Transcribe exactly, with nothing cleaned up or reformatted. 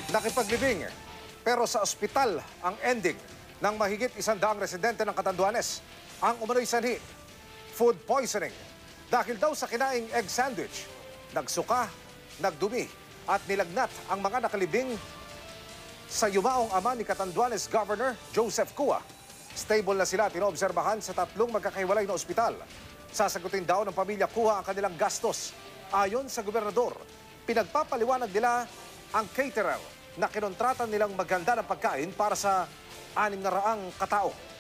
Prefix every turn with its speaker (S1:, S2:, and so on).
S1: Nakipaglibing, pero sa ospital ang ending ng mahigit isandaang residente ng Catanduanes. Ang umano'y sanhi, food poisoning. Dahil daw sa kinaing egg sandwich, nagsuka, nagdumi at nilagnat ang mga nakalibing sa yumaong ama ni Catanduanes Governor Joseph Cua. Stable na sila at inoobserbahan sa tatlong magkakahiwalay na ospital. Sasagutin daw ng pamilya Cua ang kanilang gastos. Ayon sa gobernador, pinagpapaliwanag nila ang caterer na kinontrata nilang maghanda ng pagkain para sa anim na raang katao.